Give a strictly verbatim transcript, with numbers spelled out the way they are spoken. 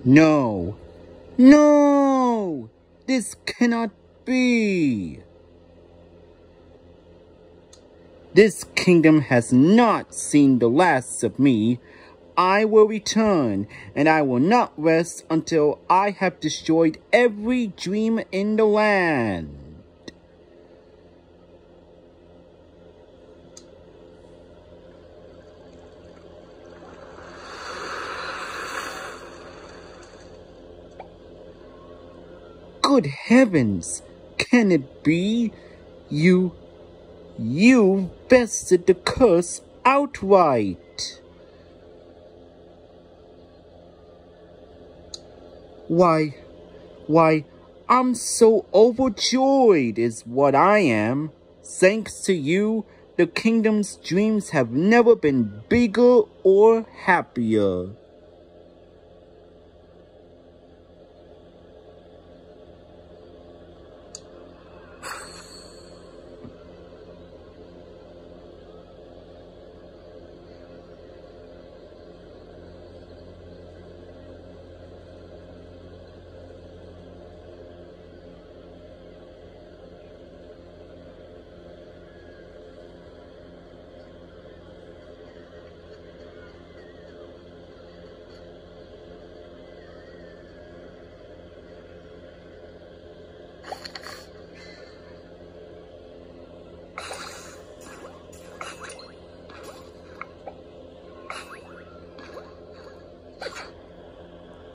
No, no, this cannot be. This kingdom has not seen the last of me. I will return, and I will not rest until I have destroyed every dream in the land. Good heavens, can it be? You, you bested the curse outright. Why, why, I'm so overjoyed is what I am. Thanks to you, the kingdom's dreams have never been bigger or happier.